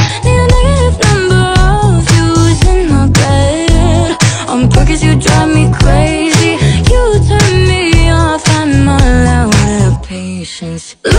Need a negative number of views in my bed. On purpose you drive me crazy. You turn me off, I'm all out of patience.